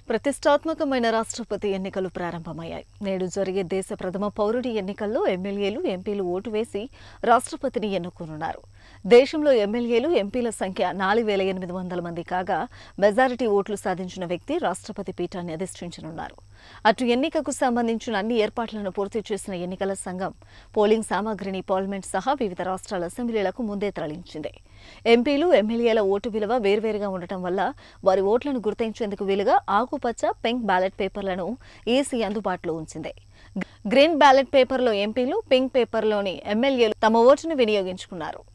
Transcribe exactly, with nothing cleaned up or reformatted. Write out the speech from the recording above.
ప్రతిష్టాత్మకమైన రాష్ట్రపతి ఎన్నికలు ప్రారంభమయ్యాయి. నేడు జరిగే దేశ ప్రథమ పౌరుడి ఎన్నికల్లో ఎమ్మెల్యేలు, ఎంపీలు ఓటు వేసి రాష్ట్రపతిని ఎన్నుకోనున్నారు. దేశంలో ఎమ్మెల్యేలు, ఎంపీల సంఖ్య నాలుగు వేల ఎనిమిది వందల మంది కాగా మెజారిటీ ఓట్లు సాధించిన వ్యక్తి రాష్ట్రపతి పీఠాన్ని అధిష్ఠించనున్నారు. అటు ఎన్నికకు సంబంధించిన అన్ని ఏర్పాట్లను పూర్తి చేసిన ఎన్నికల సంఘం పోలింగ్ సామాగ్రిని పార్లమెంట్ సహా వివిధ రాష్ట్రాల అసెంబ్లీలకు ముందే తరలించింది. ఎంపీలు, ఎమ్మెల్యేల ఓటు విలువ వేర్వేరుగా ఉండటం వల్ల వారి ఓట్లను గుర్తించేందుకు వీలుగా ఆకుపచ్చ, పింక్ బ్యాలెట్ పేపర్లను ఈసీ అందుబాటులో ఉంచింది. గ్రీన్ బ్యాలెట్ పేపర్లో ఎంపీలు, పింక్ పేపర్లోని ఎమ్మెల్యేలు తమ ఓటును వినియోగించుకున్నారు.